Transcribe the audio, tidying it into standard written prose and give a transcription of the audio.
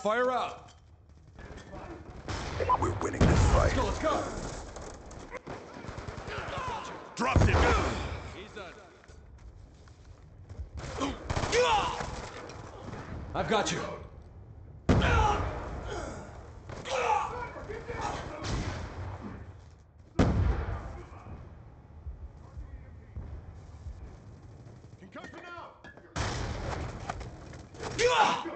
Fire out! We're winning this fight. Let's go! Dropped it! He's done. I've got you. Concussion now!